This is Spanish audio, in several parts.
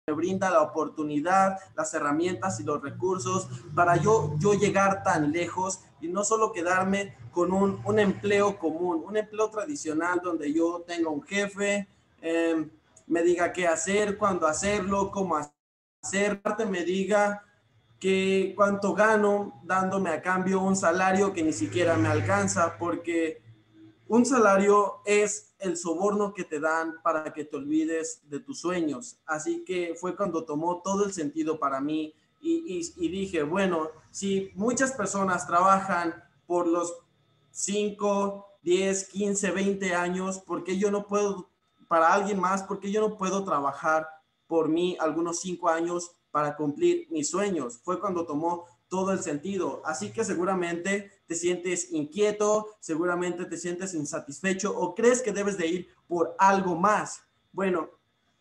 brinda la oportunidad, las herramientas y los recursos para yo llegar tan lejos y no solo quedarme con un empleo común, un empleo tradicional donde yo tenga un jefe, me diga qué hacer, cuándo hacerlo, cómo hacer, me diga que cuánto gano, dándome a cambio un salario que ni siquiera me alcanza, porque un salario es el soborno que te dan para que te olvides de tus sueños. Así que fue cuando tomó todo el sentido para mí y dije, bueno, si muchas personas trabajan por los 5, 10, 15, 20 años, ¿por qué yo no puedo, para alguien más, por qué yo no puedo trabajar por mí algunos 5 años para cumplir mis sueños? Fue cuando tomó todo el sentido. Así que seguramente te sientes inquieto, seguramente te sientes insatisfecho o crees que debes de ir por algo más. Bueno,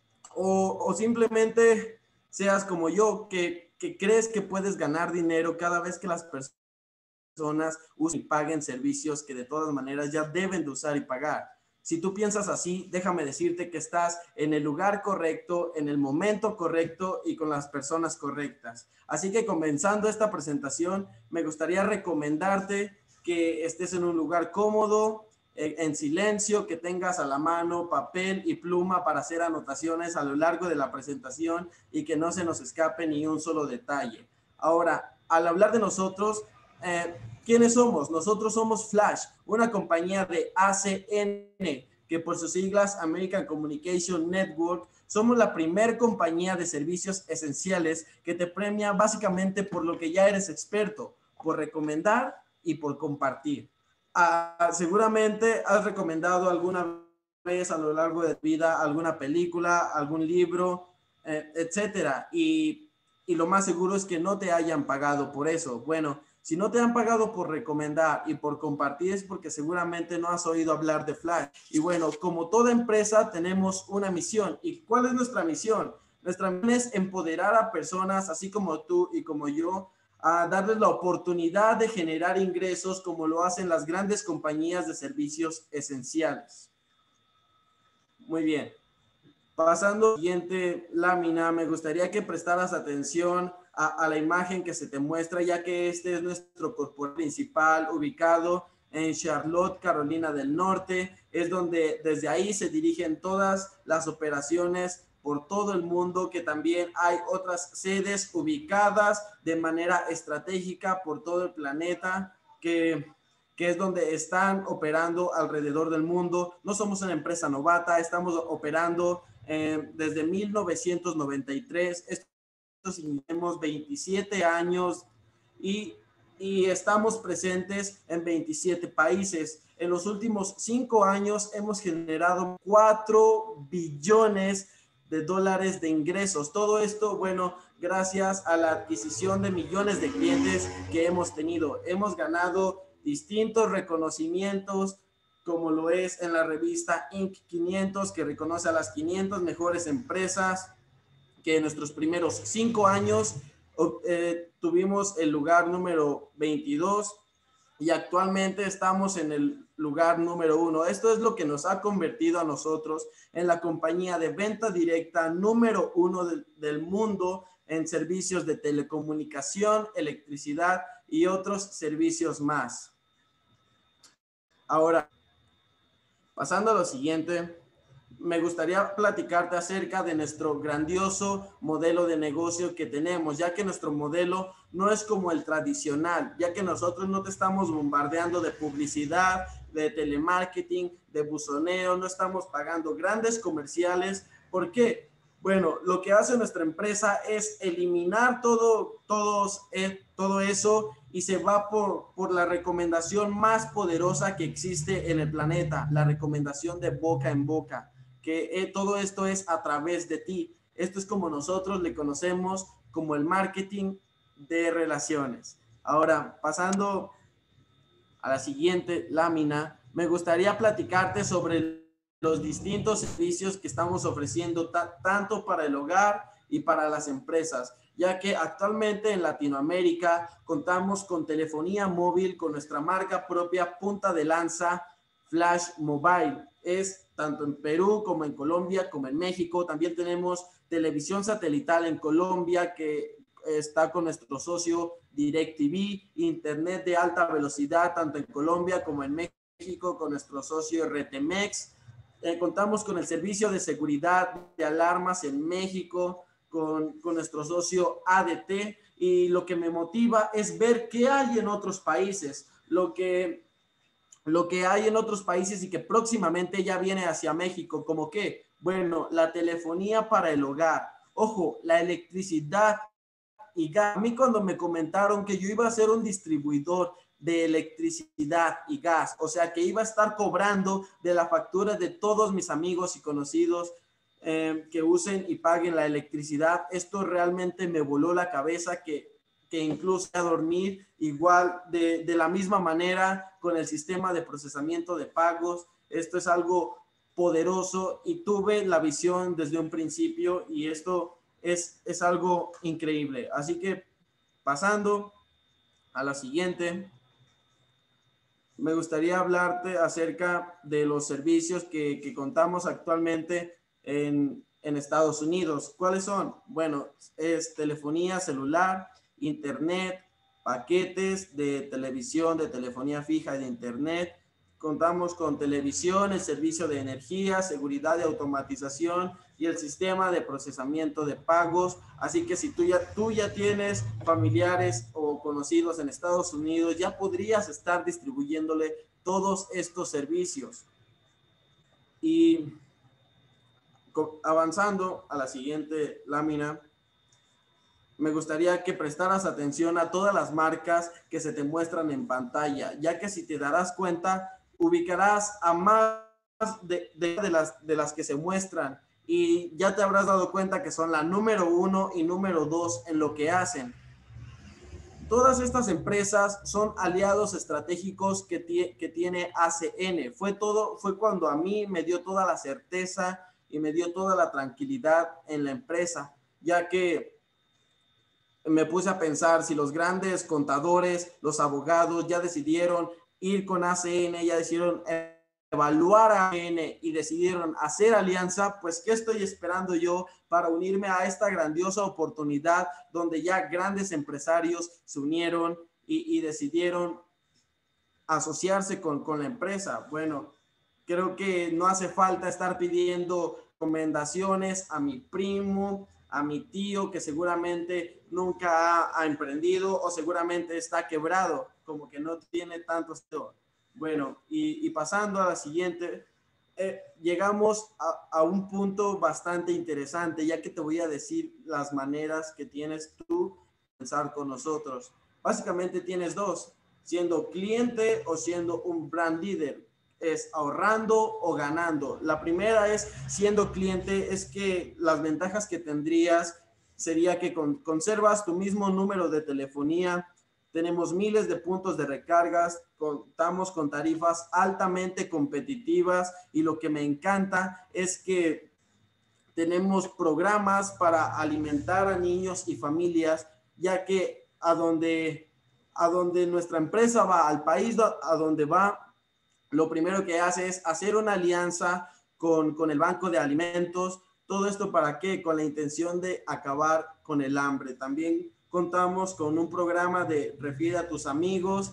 o simplemente seas como yo, que crees que puedes ganar dinero cada vez que las personas usen y paguen servicios que de todas maneras ya deben de usar y pagar. Si tú piensas así, déjame decirte que estás en el lugar correcto, en el momento correcto y con las personas correctas. Así que comenzando esta presentación, me gustaría recomendarte que estés en un lugar cómodo, en silencio, que tengas a la mano papel y pluma para hacer anotaciones a lo largo de la presentación y que no se nos escape ni un solo detalle. Ahora, al hablar de nosotros, ¿quiénes somos? Nosotros somos Flash, una compañía de ACN, que por sus siglas American Communication Network, somos la primer compañía de servicios esenciales que te premia básicamente por lo que ya eres experto, por recomendar y por compartir. Seguramente has recomendado alguna vez a lo largo de tu vida alguna película, algún libro, etcétera. Y lo más seguro es que no te hayan pagado por eso. Bueno, si no te han pagado por recomendar y por compartir es porque seguramente no has oído hablar de Flash. Y bueno, como toda empresa tenemos una misión. ¿Y cuál es nuestra misión? Nuestra misión es empoderar a personas así como tú y como yo, a darles la oportunidad de generar ingresos como lo hacen las grandes compañías de servicios esenciales. Muy bien. Pasando a la siguiente lámina, me gustaría que prestaras atención a la imagen que se te muestra, ya que este es nuestro corporativo principal ubicado en Charlotte, Carolina del Norte. Es donde desde ahí se dirigen todas las operaciones por todo el mundo, que también hay otras sedes ubicadas de manera estratégica por todo el planeta, que es donde están operando alrededor del mundo. No somos una empresa novata, estamos operando desde 1993. Estos tenemos 27 años y estamos presentes en 27 países. En los últimos 5 años hemos generado 4 billones de dólares de ingresos. Todo esto, bueno, gracias a la adquisición de millones de clientes que hemos tenido. Hemos ganado distintos reconocimientos, como lo es en la revista Inc. 500, que reconoce a las 500 mejores empresas, que en nuestros primeros 5 años tuvimos el lugar número 22 y actualmente estamos en el lugar número 1. Esto es lo que nos ha convertido a nosotros en la compañía de venta directa número 1 del mundo en servicios de telecomunicación, electricidad y otros servicios más. Ahora, pasando a lo siguiente, me gustaría platicarte acerca de nuestro grandioso modelo de negocio que tenemos, ya que nuestro modelo no es como el tradicional, ya que nosotros no te estamos bombardeando de publicidad, de telemarketing, de buzoneo, no estamos pagando grandes comerciales. ¿Por qué? Bueno, lo que hace nuestra empresa es eliminar todo eso y se va por la recomendación más poderosa que existe en el planeta, la recomendación de boca en boca, que todo esto es a través de ti. Esto es como nosotros le conocemos como el marketing de relaciones. Ahora, pasando a la siguiente lámina, me gustaría platicarte sobre los distintos servicios que estamos ofreciendo tanto para el hogar y para las empresas, ya que actualmente en Latinoamérica contamos con telefonía móvil con nuestra marca propia punta de lanza, Flash Mobile. Es tanto en Perú como en Colombia como en México. También tenemos televisión satelital en Colombia, que está con nuestro socio DirecTV, internet de alta velocidad tanto en Colombia como en México con nuestro socio RTMX. Contamos con el servicio de seguridad de alarmas en México con nuestro socio ADT, y lo que me motiva es ver qué hay en otros países, lo que hay en otros países y que próximamente ya viene hacia México, como que, bueno, la telefonía para el hogar, ojo, la electricidad y gas. A mí cuando me comentaron que yo iba a ser un distribuidor de electricidad y gas, o sea que iba a estar cobrando de la factura de todos mis amigos y conocidos que usen y paguen la electricidad, esto realmente me voló la cabeza, que incluso a dormir igual de la misma manera con el sistema de procesamiento de pagos. Esto es algo poderoso y tuve la visión desde un principio, y esto es algo increíble. Así que pasando a la siguiente, me gustaría hablarte acerca de los servicios que contamos actualmente en Estados Unidos. ¿Cuáles son? Bueno, es telefonía celular, internet, paquetes de televisión, de telefonía fija y de internet. Contamos con televisión, el servicio de energía, seguridad y automatización y el sistema de procesamiento de pagos. Así que si tú ya tienes familiares o conocidos en Estados Unidos, ya podrías estar distribuyéndole todos estos servicios. Y avanzando a la siguiente lámina, me gustaría que prestaras atención a todas las marcas que se te muestran en pantalla, ya que si te darás cuenta, ubicarás a más de las que se muestran, y ya te habrás dado cuenta que son la número 1 y número 2 en lo que hacen. Todas estas empresas son aliados estratégicos que tiene ACN. Fue cuando a mí me dio toda la certeza y me dio toda la tranquilidad en la empresa, ya que me puse a pensar, si los grandes contadores, los abogados ya decidieron ir con ACN, ya decidieron evaluar a ACN y decidieron hacer alianza, pues ¿qué estoy esperando yo para unirme a esta grandiosa oportunidad donde ya grandes empresarios se unieron y decidieron asociarse con la empresa? Bueno, creo que no hace falta estar pidiendo recomendaciones a mi primo, a mi tío, que seguramente nunca ha emprendido o seguramente está quebrado, como que no tiene tanto. Bueno, y pasando a la siguiente, llegamos a un punto bastante interesante, ya que te voy a decir las maneras que tienes tú de pensar con nosotros. Básicamente tienes dos: siendo cliente o siendo un brand leader. Es ahorrando o ganando. La primera es siendo cliente, es que las ventajas que tendrías sería que conservas tu mismo número de telefonía, tenemos miles de puntos de recargas, contamos con tarifas altamente competitivas, y lo que me encanta es que tenemos programas para alimentar a niños y familias, ya que a donde nuestra empresa va, al país a donde va, lo primero que hace es hacer una alianza con el Banco de Alimentos. ¿Todo esto para qué? Con la intención de acabar con el hambre. También contamos con un programa de Refiere a tus amigos,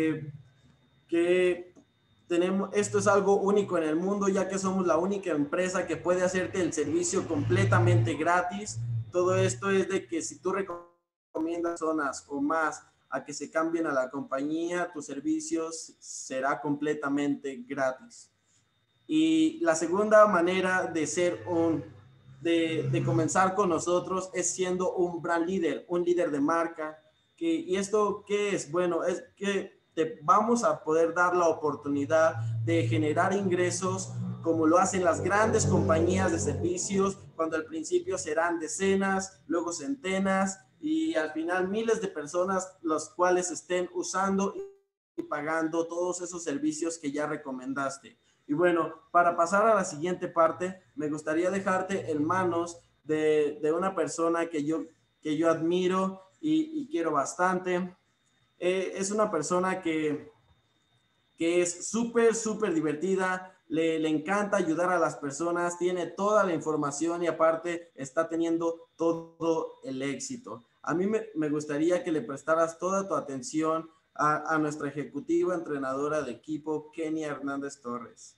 que tenemos. Esto es algo único en el mundo, ya que somos la única empresa que puede hacerte el servicio completamente gratis. Todo esto es de que si tú recomiendas zonas o más a que se cambien a la compañía, tus servicios será completamente gratis. Y la segunda manera de ser de comenzar con nosotros es siendo un brand leader, un líder de marca. ¿Y esto qué es? Bueno, es que te vamos a poder dar la oportunidad de generar ingresos como lo hacen las grandes compañías de servicios, cuando al principio serán decenas, luego centenas y al final miles de personas, los cuales estén usando y pagando todos esos servicios que ya recomendaste. Y bueno, para pasar a la siguiente parte, me gustaría dejarte en manos de una persona que yo admiro y quiero bastante. Es una persona que es súper divertida, le encanta ayudar a las personas, tiene toda la información y aparte está teniendo todo el éxito. A mí me gustaría que le prestaras toda tu atención a nuestra ejecutiva entrenadora de equipo, Kenia Hernández Torres.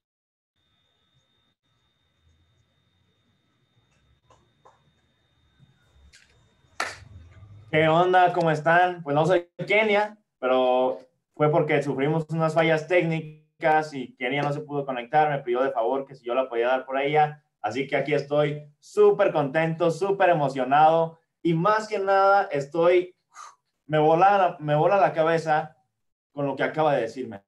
¿Qué onda? ¿Cómo están? Pues no soy Kenia, pero fue porque sufrimos unas fallas técnicas y Kenia no se pudo conectar. Me pidió de favor que si yo la podía dar por ella. Así que aquí estoy súper contento, súper emocionado y más que nada me vola la cabeza con lo que acaba de decirme.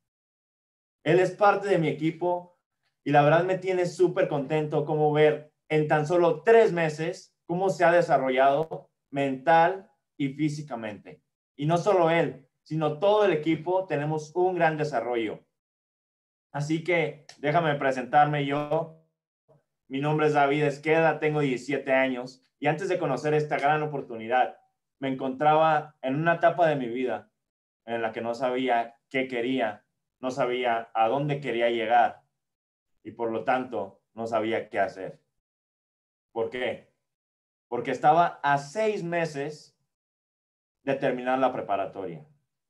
Él es parte de mi equipo y la verdad me tiene súper contento como ver en tan solo 3 meses cómo se ha desarrollado mental y físicamente. Y no solo él, sino todo el equipo tenemos un gran desarrollo. Así que déjame presentarme yo. Mi nombre es David Esqueda, tengo 17 años y antes de conocer esta gran oportunidad, me encontraba en una etapa de mi vida en la que no sabía qué quería, no sabía a dónde quería llegar y por lo tanto no sabía qué hacer. ¿Por qué? Porque estaba a 6 meses de terminar la preparatoria.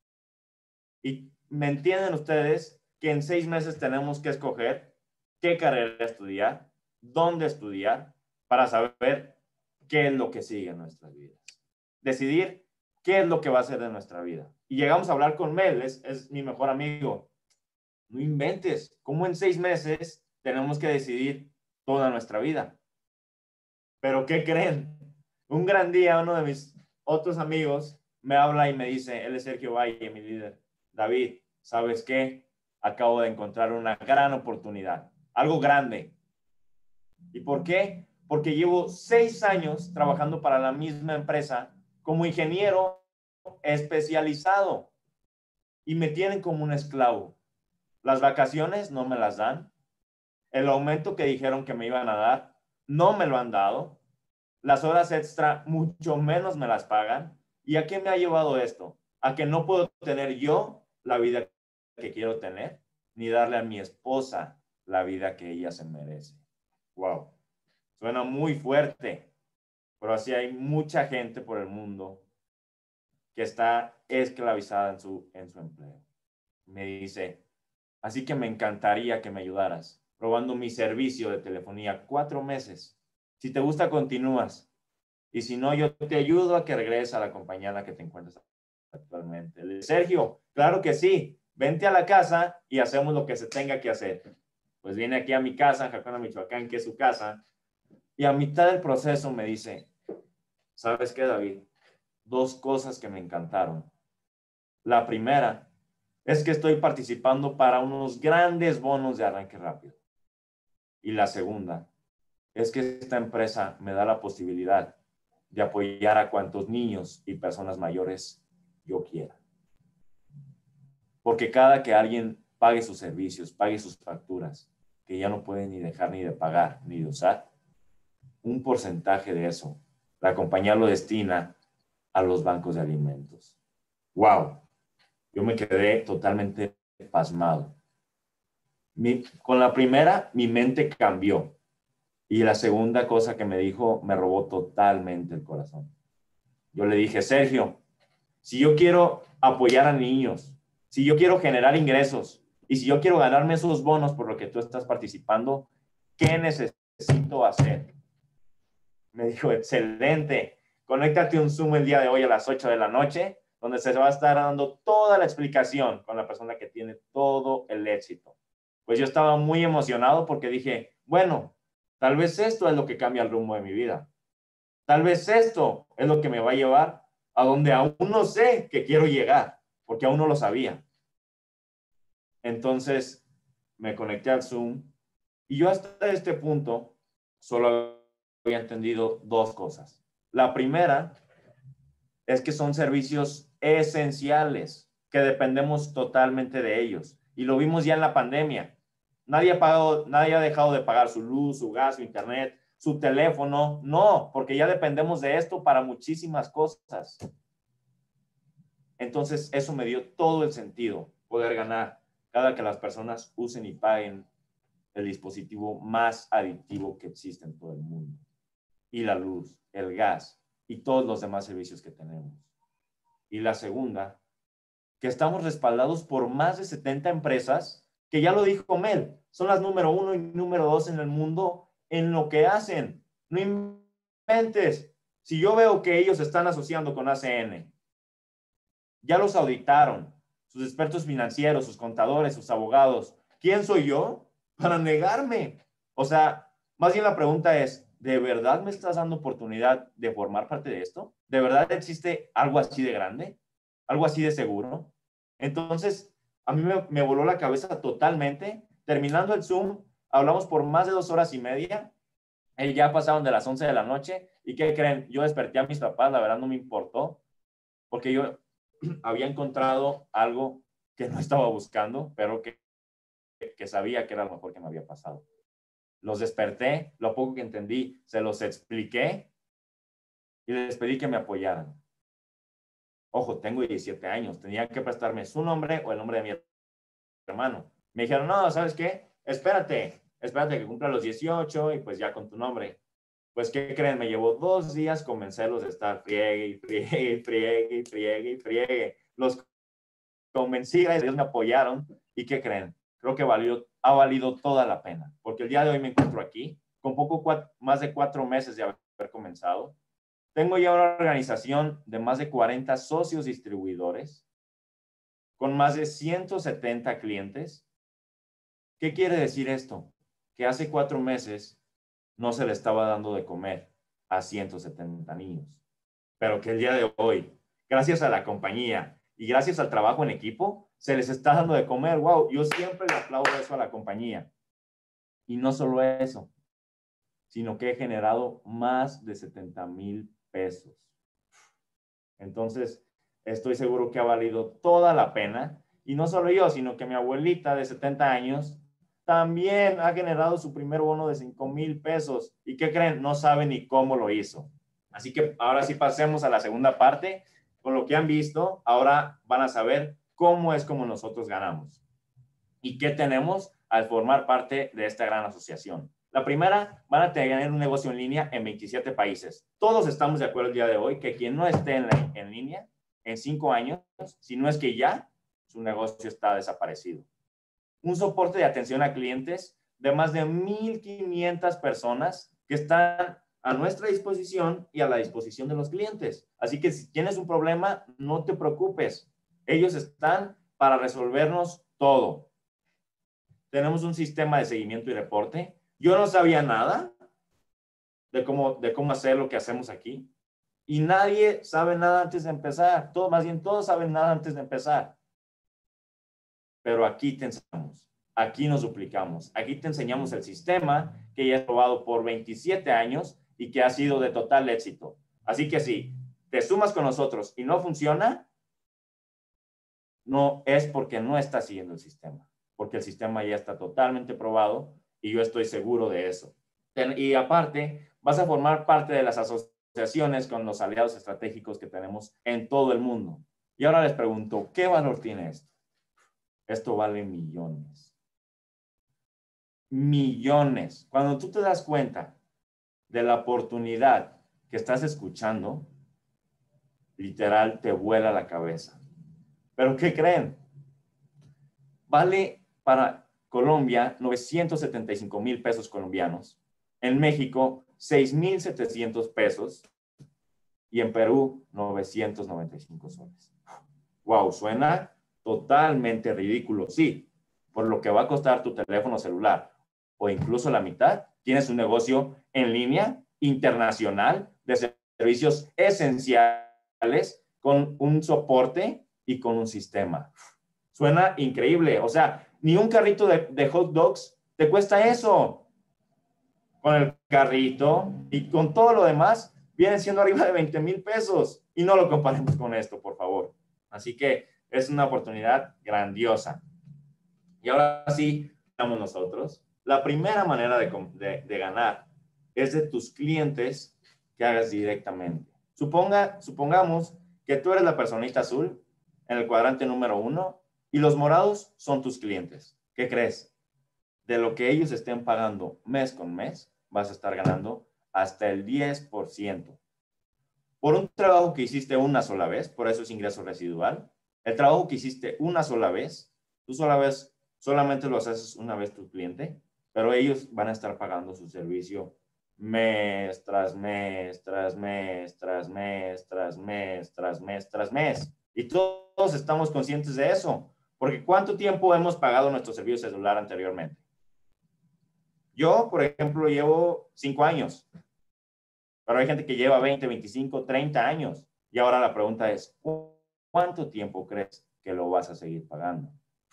Y me entienden ustedes que en 6 meses tenemos que escoger qué carrera estudiar, dónde estudiar, para saber qué es lo que sigue en nuestras vidas. Decidir qué es lo que va a ser de nuestra vida. Y llegamos a hablar con Mel, es mi mejor amigo. No inventes, ¿cómo en 6 meses tenemos que decidir toda nuestra vida? Pero ¿qué creen? Un gran día, uno de mis otros amigos me habla y me dice, él es Sergio Valle, mi líder. David, ¿sabes qué? Acabo de encontrar una gran oportunidad, algo grande. ¿Y por qué? Porque llevo 6 años trabajando para la misma empresa como ingeniero especializado y me tienen como un esclavo. Las vacaciones no me las dan. El aumento que dijeron que me iban a dar, no me lo han dado. Las horas extra mucho menos me las pagan. ¿Y a qué me ha llevado esto? A que no puedo tener yo la vida que quiero tener, ni darle a mi esposa la vida que ella se merece. Wow. Suena muy fuerte, pero así hay mucha gente por el mundo que está esclavizada en su empleo. Me dice, así que me encantaría que me ayudaras, probando mi servicio de telefonía 4 meses. Si te gusta, continúas. Y si no, yo te ayudo a que regreses a la compañía en la que te encuentras actualmente. Sergio, claro que sí. Vente a la casa y hacemos lo que se tenga que hacer. Pues viene aquí a mi casa, en Jacona, Michoacán, que es su casa. Y a mitad del proceso me dice, ¿sabes qué, David? 2 cosas que me encantaron. La primera es que estoy participando para unos grandes bonos de arranque rápido. Y la segunda es que esta empresa me da la posibilidad de apoyar a cuantos niños y personas mayores yo quiera. Porque cada que alguien pague sus servicios, pague sus facturas, que ya no puede ni dejar ni de pagar ni de usar, un porcentaje de eso, la compañía lo destina a los bancos de alimentos. ¡Wow! Yo me quedé totalmente pasmado. Con la primera, mi mente cambió. Y la segunda cosa que me dijo me robó totalmente el corazón. Yo le dije, Sergio, si yo quiero apoyar a niños, si yo quiero generar ingresos y si yo quiero ganarme esos bonos por lo que tú estás participando, ¿qué necesito hacer? Me dijo, excelente, conéctate a un Zoom el día de hoy a las 8 de la noche, donde se va a estar dando toda la explicación con la persona que tiene todo el éxito. Pues yo estaba muy emocionado porque dije, bueno, tal vez esto es lo que cambia el rumbo de mi vida. Tal vez esto es lo que me va a llevar a donde aún no sé que quiero llegar, porque aún no lo sabía. Entonces me conecté al Zoom y yo hasta este punto solo había entendido 2 cosas. La primera es que son servicios esenciales, que dependemos totalmente de ellos. Y lo vimos ya en la pandemia. Nadie ha dejado de pagar su luz, su gas, su internet, su teléfono. No, porque ya dependemos de esto para muchísimas cosas. Entonces, eso me dio todo el sentido, poder ganar cada que las personas usen y paguen el dispositivo más adictivo que existe en todo el mundo. Y la luz, el gas y todos los demás servicios que tenemos. Y la segunda, que estamos respaldados por más de 70 empresas, que ya lo dijo Mel, son las número 1 y número 2 en el mundo en lo que hacen. No inventes. Si yo veo que ellos están asociando con ACN, ya los auditaron, sus expertos financieros, sus contadores, sus abogados, ¿quién soy yo para negarme? O sea, más bien la pregunta es, ¿de verdad me estás dando oportunidad de formar parte de esto? ¿De verdad existe algo así de grande? ¿Algo así de seguro? Entonces, a mí me voló la cabeza totalmente. Terminando el Zoom, hablamos por más de 2 horas y media. Ya pasaron de las 11 de la noche. ¿Y qué creen? Yo desperté a mis papás, la verdad no me importó, porque yo había encontrado algo que no estaba buscando, pero que sabía que era lo mejor que me había pasado. Los desperté, lo poco que entendí, se los expliqué y les pedí que me apoyaran. Ojo, tengo 17 años, tenía que prestarme su nombre o el nombre de mi hermano. Me dijeron, no, ¿sabes qué? Espérate que cumpla los 18 y pues ya con tu nombre. Pues, ¿qué creen? Me llevó 2 días convencerlos de estar friegue. Los convencí, gracias a Dios me apoyaron. ¿Y qué creen? Creo que ha valido toda la pena, porque el día de hoy me encuentro aquí, con más de 4 meses de haber comenzado. Tengo ya una organización de más de 40 socios distribuidores, con más de 170 clientes. ¿Qué quiere decir esto? Que hace 4 meses no se le estaba dando de comer a 170 niños, pero que el día de hoy, gracias a la compañía y gracias al trabajo en equipo, se les está dando de comer. Wow, yo siempre le aplaudo eso a la compañía. Y no solo eso, sino que he generado más de 70,000 pesos. Entonces, estoy seguro que ha valido toda la pena. Y no solo yo, sino que mi abuelita de 70 años también ha generado su primer bono de 5,000 pesos. ¿Y qué creen? No sabe ni cómo lo hizo. Así que ahora sí pasemos a la segunda parte. Con lo que han visto, ahora van a saber cómo es como nosotros ganamos. ¿Y qué tenemos al formar parte de esta gran asociación? La primera, van a tener un negocio en línea en 27 países. Todos estamos de acuerdo el día de hoy que quien no esté en línea en 5 años, si no es que ya, su negocio está desaparecido. Un soporte de atención a clientes de más de 1,500 personas que están a nuestra disposición y a la disposición de los clientes. Así que si tienes un problema, no te preocupes. Ellos están para resolvernos todo. Tenemos un sistema de seguimiento y reporte. Yo no sabía nada de cómo hacer lo que hacemos aquí. Y nadie sabe nada antes de empezar. Más bien, todos saben nada antes de empezar. Pero aquí te enseñamos. Aquí nos duplicamos. Aquí te enseñamos el sistema que ya es probado por 27 años y que ha sido de total éxito. Así que si te sumas con nosotros y no funciona, no es porque no estás siguiendo el sistema, porque el sistema ya está totalmente probado y yo estoy seguro de eso. Y aparte, vas a formar parte de las asociaciones con los aliados estratégicos que tenemos en todo el mundo. Y ahora les pregunto, ¿qué valor tiene esto? Esto vale millones. Millones. Cuando tú te das cuenta de la oportunidad que estás escuchando, literal te vuela la cabeza. ¿Pero qué creen? Vale para Colombia 975,000 pesos colombianos, en México 6,700 pesos y en Perú 995 soles. Wow, suena totalmente ridículo. Sí, por lo que va a costar tu teléfono celular o incluso la mitad, tienes un negocio en línea internacional de servicios esenciales con un soporte y con un sistema. Suena increíble. O sea, ni un carrito de hot dogs te cuesta eso. Con el carrito y con todo lo demás, vienen siendo arriba de 20,000 pesos. Y no lo comparemos con esto, por favor. Así que es una oportunidad grandiosa. Y ahora sí, estamos nosotros. La primera manera de ganar es de tus clientes que hagas directamente. Supongamos que tú eres la personita azul en el cuadrante número 1 Y los morados son tus clientes. ¿Qué crees? De lo que ellos estén pagando mes con mes, vas a estar ganando hasta el 10%. Por un trabajo que hiciste una sola vez, por eso es ingreso residual. El trabajo que hiciste una sola vez, tú solamente lo haces una vez tu cliente, pero ellos van a estar pagando su servicio mes tras mes, tras mes, tras mes, tras mes, tras mes, tras mes. Y todos estamos conscientes de eso, porque ¿cuánto tiempo hemos pagado nuestro servicio celular anteriormente? Yo, por ejemplo, llevo 5 años, pero hay gente que lleva 20, 25, 30 años. Y ahora la pregunta es, ¿cuánto tiempo crees que lo vas a seguir pagando?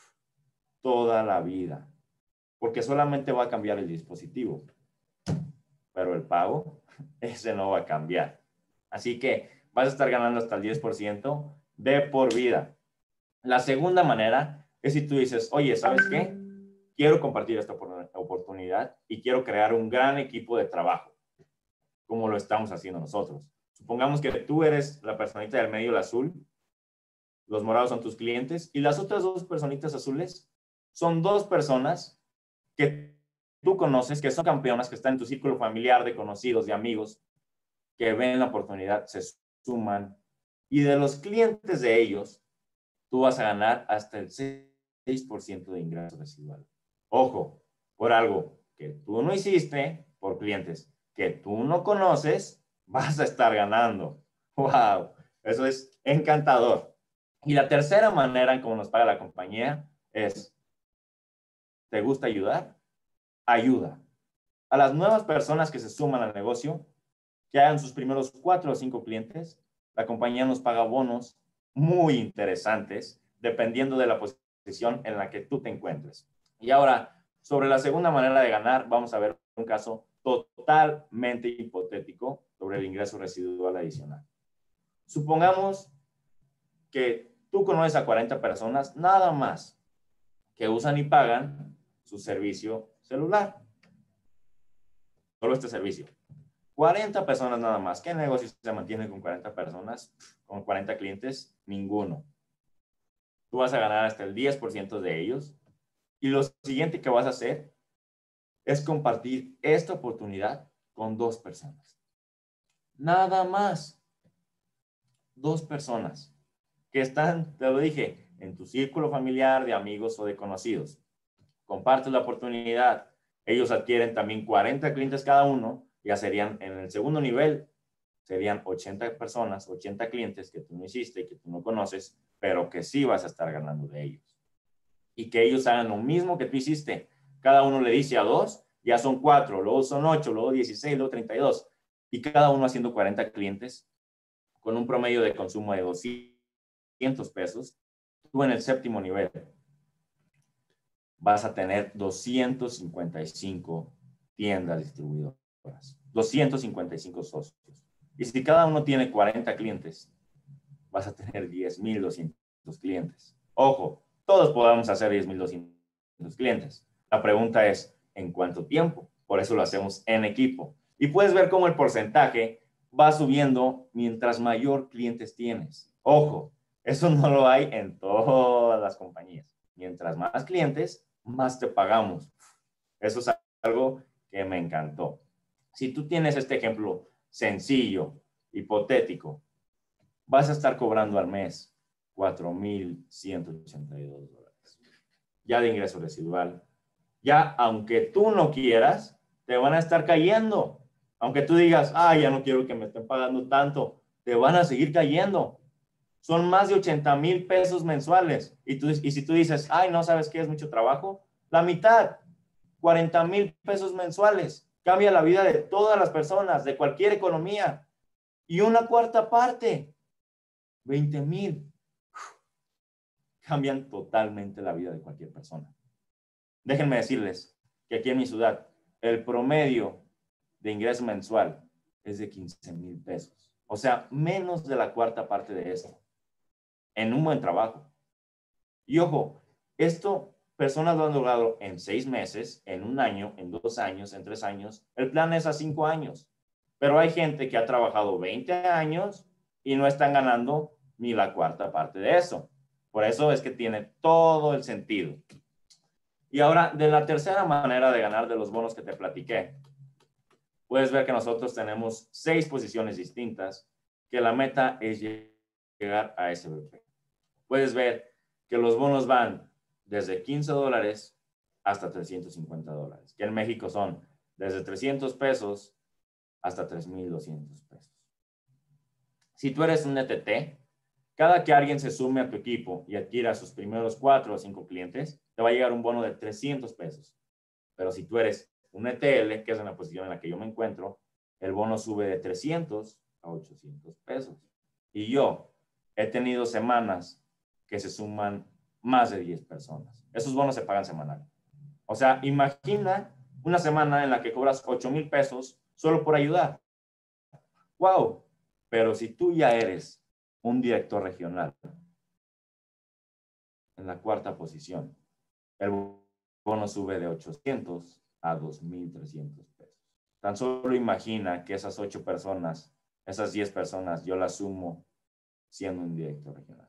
Toda la vida, porque solamente va a cambiar el dispositivo, pero el pago, ese no va a cambiar. Así que vas a estar ganando hasta el 10% de por vida. La segunda manera es si tú dices, oye, ¿sabes qué? Quiero compartir esta oportunidad y quiero crear un gran equipo de trabajo, como lo estamos haciendo nosotros. Supongamos que tú eres la personita del medio, el azul, los morados son tus clientes y las otras dos personitas azules son dos personas que tú conoces, que son campeonas, que están en tu círculo familiar de conocidos, de amigos, que ven la oportunidad, se suman y de los clientes de ellos, tú vas a ganar hasta el 6% de ingreso residual. Ojo, por algo que tú no hiciste, por clientes que tú no conoces, vas a estar ganando. ¡Wow! Eso es encantador. Y la tercera manera en cómo nos paga la compañía es, ¿te gusta ayudar? Ayuda. A las nuevas personas que se suman al negocio, que hagan sus primeros 4 o 5 clientes, la compañía nos paga bonos muy interesantes, dependiendo de la posición en la que tú te encuentres. Y ahora, sobre la segunda manera de ganar, vamos a ver un caso totalmente hipotético sobre el ingreso residual adicional. Supongamos que tú conoces a 40 personas nada más que usan y pagan su servicio celular. Solo este servicio. 40 personas nada más. ¿Qué negocio se mantiene con 40 personas? Con 40 clientes? Ninguno. Tú vas a ganar hasta el 10% de ellos. Y lo siguiente que vas a hacer es compartir esta oportunidad con 2 personas. Nada más. 2 personas que están, te lo dije, en tu círculo familiar, de amigos o de conocidos. Compartes la oportunidad. Ellos adquieren también 40 clientes cada uno. Ya serían en el segundo nivel, serían 80 personas, 80 clientes que tú no hiciste y que tú no conoces, pero que sí vas a estar ganando de ellos. Y que ellos hagan lo mismo que tú hiciste. Cada uno le dice a 2, ya son 4, luego son 8, luego 16, luego 32. Y cada uno haciendo 40 clientes con un promedio de consumo de 200 pesos. Tú en el séptimo nivel vas a tener 255 tiendas distribuidoras, 255 socios. Y si cada uno tiene 40 clientes, vas a tener 10,200 clientes. Ojo, todos podemos hacer 10,200 clientes. La pregunta es, ¿en cuánto tiempo? Por eso lo hacemos en equipo. Y puedes ver cómo el porcentaje va subiendo mientras mayor clientes tienes. Ojo, eso no lo hay en todas las compañías. Mientras más clientes, más te pagamos. Eso es algo que me encantó. Si tú tienes este ejemplo sencillo, hipotético, vas a estar cobrando al mes $4,182 ya de ingreso residual. Ya, aunque tú no quieras, te van a estar cayendo. Aunque tú digas, ya no quiero que me estén pagando tanto, te van a seguir cayendo. Son más de 80,000 pesos mensuales. Y si tú dices, no, ¿sabes qué? Es mucho trabajo. La mitad, 40,000 pesos mensuales. Cambia la vida de todas las personas, de cualquier economía. Y una cuarta parte, 20,000. Cambian totalmente la vida de cualquier persona. Déjenme decirles que aquí en mi ciudad, el promedio de ingreso mensual es de 15,000 pesos. O sea, menos de la cuarta parte de esto. En un buen trabajo. Y ojo, esto personas lo han logrado en 6 meses, en 1 año, en 2 años, en 3 años. El plan es a 5 años. Pero hay gente que ha trabajado 20 años y no están ganando ni la cuarta parte de eso. Por eso es que tiene todo el sentido. Y ahora, de la tercera manera de ganar de los bonos que te platiqué, puedes ver que nosotros tenemos 6 posiciones distintas, que la meta es llegar a SBP. Puedes ver que los bonos van desde $15 hasta $350, que en México son desde 300 pesos hasta 3,200 pesos. Si tú eres un ETT, cada que alguien se sume a tu equipo y adquiera sus primeros 4 o 5 clientes, te va a llegar un bono de 300 pesos. Pero si tú eres un ETL, que es en la posición en la que yo me encuentro, el bono sube de 300 a 800 pesos. Y yo he tenido semanas que se suman más de 10 personas. Esos bonos se pagan semanal. O sea, imagina una semana en la que cobras 8,000 pesos solo por ayudar. ¡Wow! Pero si tú ya eres un director regional en la 4ª posición, el bono sube de 800 a 2,300 pesos. Tan solo imagina que esas 8 personas, esas 10 personas, yo las sumo siendo un director regional.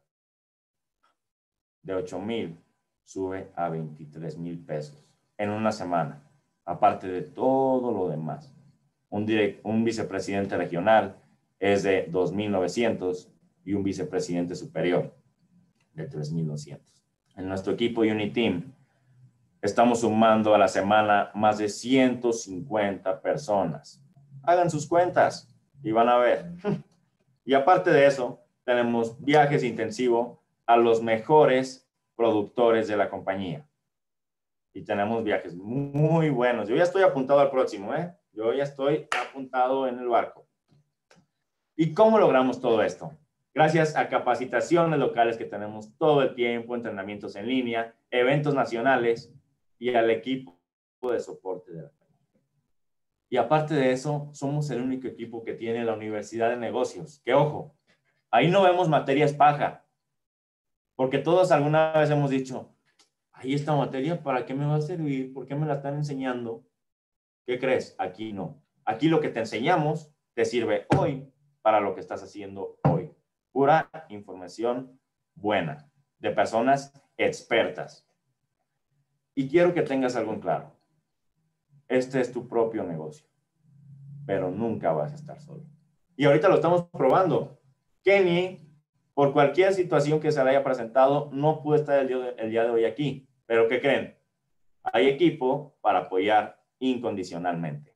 De 8,000 sube a 23,000 pesos en una semana, aparte de todo lo demás. Un vicepresidente regional es de 2,900 y un vicepresidente superior de 3,200. En nuestro equipo Uniteam estamos sumando a la semana más de 150 personas. Hagan sus cuentas y van a ver. Y aparte de eso, tenemos viajes intensivos a los mejores productores de la compañía. Y tenemos viajes muy buenos. Yo ya estoy apuntado al próximo, ¿eh? Yo ya estoy apuntado en el barco. ¿Y cómo logramos todo esto? Gracias a capacitaciones locales que tenemos todo el tiempo, entrenamientos en línea, eventos nacionales y al equipo de soporte de la compañía. Y aparte de eso, somos el único equipo que tiene la Universidad de Negocios. Que ojo, ahí no vemos materias paja, porque todos alguna vez hemos dicho, ahí esta materia, ¿para qué me va a servir? ¿Por qué me la están enseñando? ¿Qué crees? Aquí no. Aquí lo que te enseñamos te sirve hoy para lo que estás haciendo hoy. Pura información buena, de personas expertas. Y quiero que tengas algo en claro. Este es tu propio negocio, pero nunca vas a estar solo. Y ahorita lo estamos probando. Kenny, por cualquier situación que se le haya presentado, no pudo estar el día de hoy aquí. Pero ¿qué creen? Hay equipo para apoyar incondicionalmente.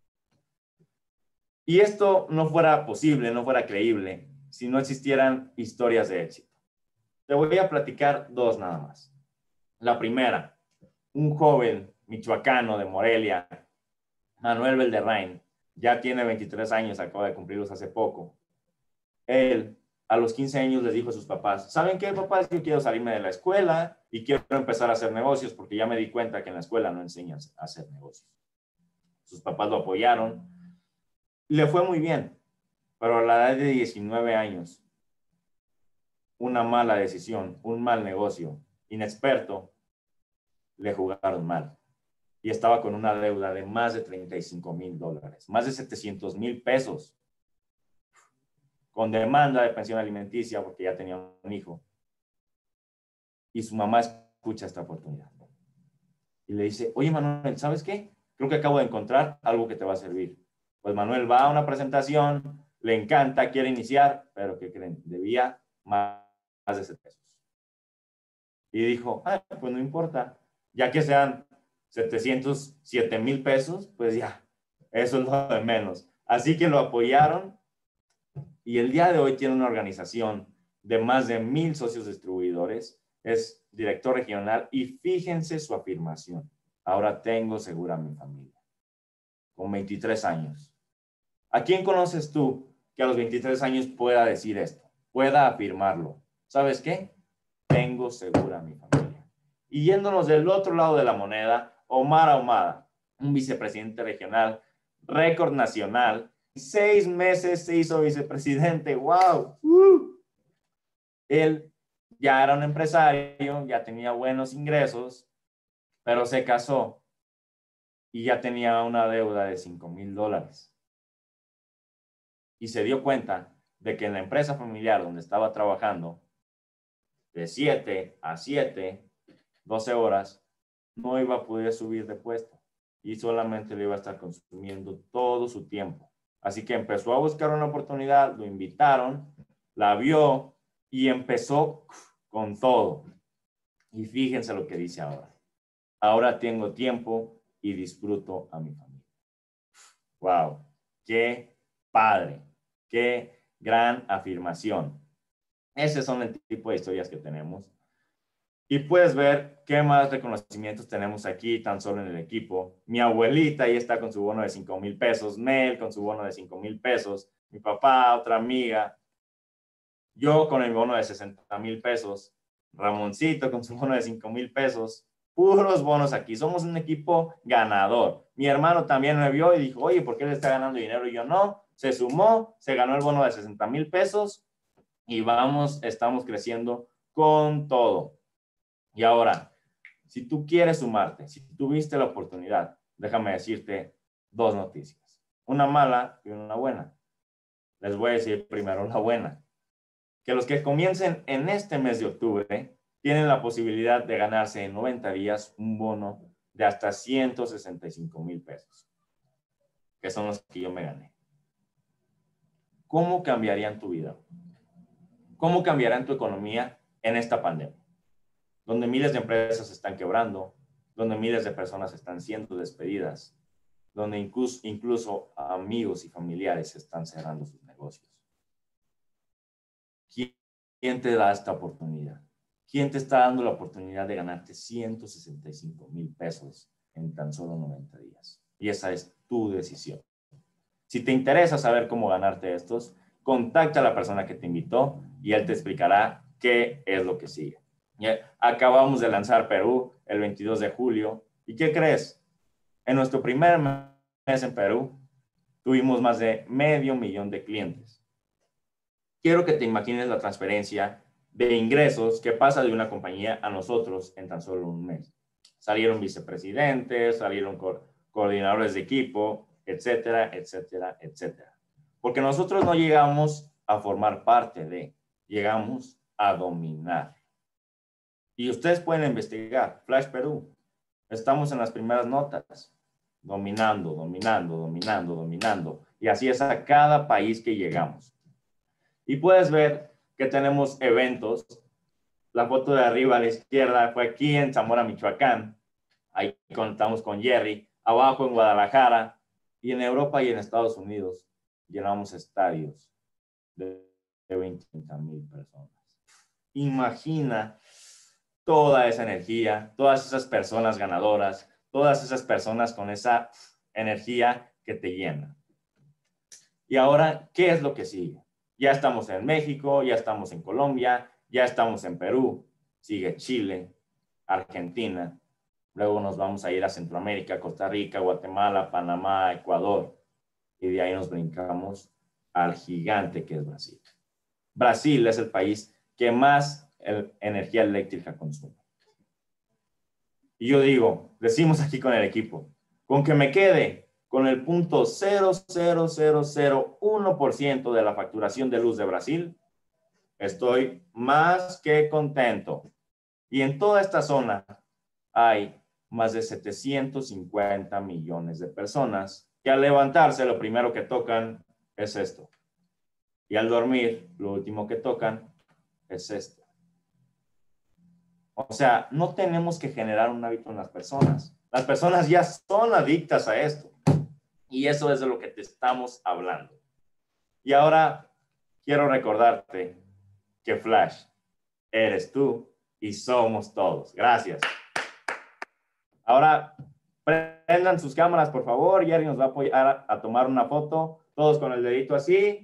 Y esto no fuera posible, no fuera creíble, si no existieran historias de éxito. Te voy a platicar 2 nada más. La primera, un joven michoacano de Morelia, Manuel Belderrain, ya tiene 23 años, acaba de cumplirlos hace poco. Él, a los 15 años, les dijo a sus papás, ¿saben qué, papás? Yo quiero salirme de la escuela y quiero empezar a hacer negocios porque ya me di cuenta que en la escuela no enseñan a hacer negocios. Sus papás lo apoyaron. Le fue muy bien, pero a la edad de 19 años, una mala decisión, un mal negocio, inexperto, le jugaron mal. Y estaba con una deuda de más de $35,000, más de 700,000 pesos, con demanda de pensión alimenticia porque ya tenía un hijo. Y su mamá escucha esta oportunidad. Y le dice, oye Manuel, ¿sabes qué? Creo que acabo de encontrar algo que te va a servir. Pues Manuel va a una presentación, le encanta, quiere iniciar, pero ¿qué creen? Debía más de 7 pesos. Y dijo, pues no importa, ya que sean 707,000 pesos, pues ya, eso es lo de menos. Así que lo apoyaron y el día de hoy tiene una organización de más de 1,000 socios distribuidores, es director regional y fíjense su afirmación, ahora tengo segura mi familia, con 23 años. ¿A quién conoces tú que a los 23 años pueda decir esto, pueda afirmarlo? ¿Sabes qué? Tengo segura mi familia. Y yéndonos del otro lado de la moneda, Omar Ahumada, un vicepresidente regional, récord nacional, 6 meses se hizo vicepresidente, ¡wow! Él ya era un empresario, ya tenía buenos ingresos, pero se casó y ya tenía una deuda de $5,000. Y se dio cuenta de que en la empresa familiar donde estaba trabajando, de 7 a 7, 12 horas, no iba a poder subir de puesto y solamente le iba a estar consumiendo todo su tiempo. Así que empezó a buscar una oportunidad, lo invitaron, la vio y empezó con todo. Y fíjense lo que dice ahora. Ahora tengo tiempo y disfruto a mi familia. ¡Wow! ¡Qué padre! ¡Qué gran afirmación! Esos son el tipo de historias que tenemos. Y puedes ver qué más reconocimientos tenemos aquí tan solo en el equipo. Mi abuelita ahí está con su bono de 5,000 pesos. Mel con su bono de 5,000 pesos. Mi papá, otra amiga. Yo con el bono de 60,000 pesos. Ramoncito con su bono de 5,000 pesos. Puros bonos aquí. Somos un equipo ganador. Mi hermano también me vio y dijo, oye, ¿por qué le está ganando dinero? Y yo no. Se sumó, se ganó el bono de 60,000 pesos y vamos, estamos creciendo con todo. Y ahora, si tú quieres sumarte, si tuviste la oportunidad, déjame decirte dos noticias. Una mala y una buena. Les voy a decir primero la buena. Que los que comiencen en este mes de octubre tienen la posibilidad de ganarse en 90 días un bono de hasta 165,000 pesos, que son los que yo me gané. ¿Cómo cambiarían tu vida? ¿Cómo cambiarán tu economía en esta pandemia? Donde miles de empresas se están quebrando, donde miles de personas están siendo despedidas, donde incluso amigos y familiares están cerrando sus negocios. ¿Quién te da esta oportunidad? ¿Quién te está dando la oportunidad de ganarte 165,000 pesos en tan solo 90 días? Y esa es tu decisión. Si te interesa saber cómo ganarte estos, contacta a la persona que te invitó y él te explicará qué es lo que sigue. Acabamos de lanzar Perú el 22 de julio. ¿Y qué crees? En nuestro primer mes en Perú, tuvimos más de 500,000 de clientes. Quiero que te imagines la transferencia de ingresos que pasa de una compañía a nosotros en tan solo un mes. Salieron vicepresidentes, salieron coordinadores de equipo, etcétera, etcétera, etcétera. Porque nosotros no llegamos a formar parte de, llegamos a dominar. Y ustedes pueden investigar, Flash Perú. Estamos en las primeras notas, dominando, dominando, dominando, dominando. Y así es a cada país que llegamos. Y puedes ver que tenemos eventos. La foto de arriba a la izquierda fue aquí en Zamora, Michoacán. Ahí contamos con Jerry. Abajo en Guadalajara. Y en Europa y en Estados Unidos llenamos estadios de 20,000 personas. Imagina toda esa energía, todas esas personas ganadoras, todas esas personas con esa energía que te llena. Y ahora, ¿qué es lo que sigue? Ya estamos en México, ya estamos en Colombia, ya estamos en Perú, sigue Chile, Argentina, luego nos vamos a ir a Centroamérica, Costa Rica, Guatemala, Panamá, Ecuador, y de ahí nos brincamos al gigante que es Brasil. Brasil es el país que más energía eléctrica consume. Y yo digo, decimos aquí con el equipo, con que me quede con el 0.00001% de la facturación de luz de Brasil, estoy más que contento. Y en toda esta zona hay más de 750 millones de personas que al levantarse lo primero que tocan es esto. Y al dormir lo último que tocan es esto. O sea, no tenemos que generar un hábito en las personas. Las personas ya son adictas a esto. Y eso es de lo que te estamos hablando. Y ahora quiero recordarte que Flash eres tú y somos todos. Gracias. Ahora, prendan sus cámaras, por favor. Jerry nos va a apoyar a tomar una foto. Todos con el dedito así.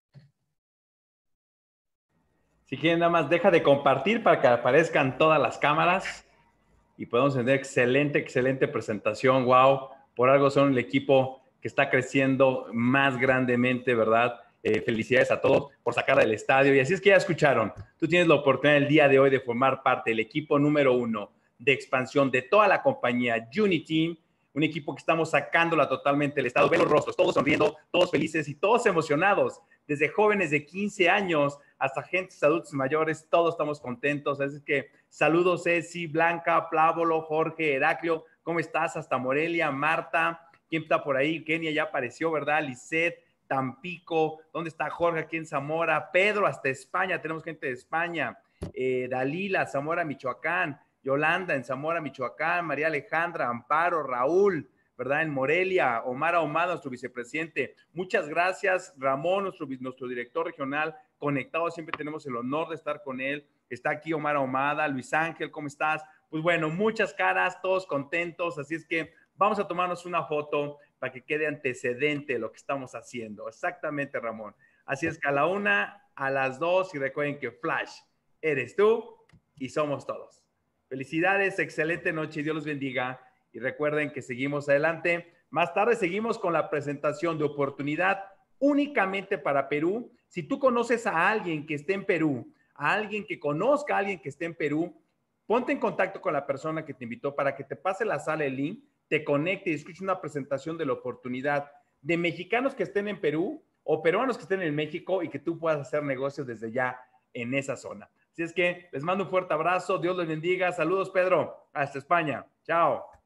Si quieren, nada más deja de compartir para que aparezcan todas las cámaras y podemos tener excelente presentación. Wow, por algo son el equipo que está creciendo más grandemente, ¿verdad? Felicidades a todos por sacar del estadio. Y así es que ya escucharon, tú tienes la oportunidad el día de hoy de formar parte del equipo número 1 de expansión de toda la compañía Uniteam, un equipo que estamos sacándola totalmente del estado. Ven los rostros, todos sonriendo, todos felices y todos emocionados, desde jóvenes de 15 años hasta gentes adultos mayores, todos estamos contentos. Así que saludos, Ceci, Blanca, Plávolo, Jorge, Heraclio, ¿cómo estás? Hasta Morelia, Marta, ¿quién está por ahí? Kenia ya apareció, ¿verdad? Lisette, Tampico, ¿dónde está Jorge? Aquí en Zamora, Pedro, hasta España, tenemos gente de España, Dalila, Zamora, Michoacán, Yolanda en Zamora, Michoacán, María Alejandra, Amparo, Raúl, ¿verdad? En Morelia, Omar Ahumada, nuestro vicepresidente. Muchas gracias, Ramón, nuestro director regional, conectado, siempre tenemos el honor de estar con él. Está aquí Omar Ahumada, Luis Ángel, ¿cómo estás? Pues bueno, muchas caras, todos contentos, así es que vamos a tomarnos una foto para que quede antecedente lo que estamos haciendo. Exactamente, Ramón. Así es que a la 1, a las 2, y recuerden que Flash eres tú y somos todos. Felicidades, excelente noche, Dios los bendiga. Y recuerden que seguimos adelante. Más tarde seguimos con la presentación de oportunidad únicamente para Perú. Si tú conoces a alguien que esté en Perú, a alguien que conozca a alguien que esté en Perú, ponte en contacto con la persona que te invitó para que te pase la sala el link, te conecte y escuche una presentación de la oportunidad de mexicanos que estén en Perú o peruanos que estén en México y que tú puedas hacer negocios desde ya en esa zona. Así es que les mando un fuerte abrazo, Dios los bendiga. Saludos, Pedro, hasta España. Chao.